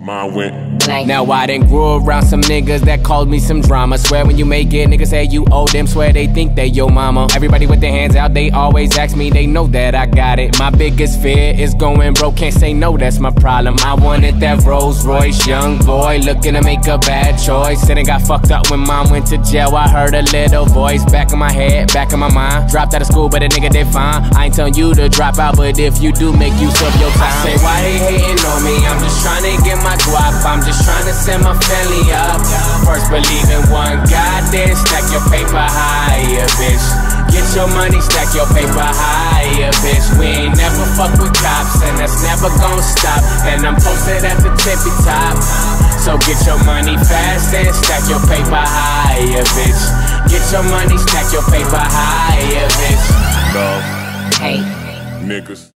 Mine went blank. Now I done grew around some niggas that called me some drama. Swear when you make it, niggas say you owe them. Swear they think they your mama. Everybody with their hands out, they always ask me, they know that I got it. My biggest fear is going broke, can't say no, that's my problem. I wanted that Rolls Royce, young boy looking to make a bad choice. And it got fucked up when mom went to jail. I heard a little voice back in my head, back in my mind. Dropped out of school, but a nigga did fine. I ain't telling you to drop out, but if you do, make use of your time. I say, why they hating on me? I'm just trying to get my guap. I'm just trying to send my family up. First believe in one God, then stack your paper higher, bitch. Get your money, stack your paper higher, bitch. We ain't never fuck with cops, and that's never gon' stop. And I'm posted at the tippy top. So get your money fast and stack your paper higher, bitch. Get your money, stack your paper higher, bitch. love Hey. niggas.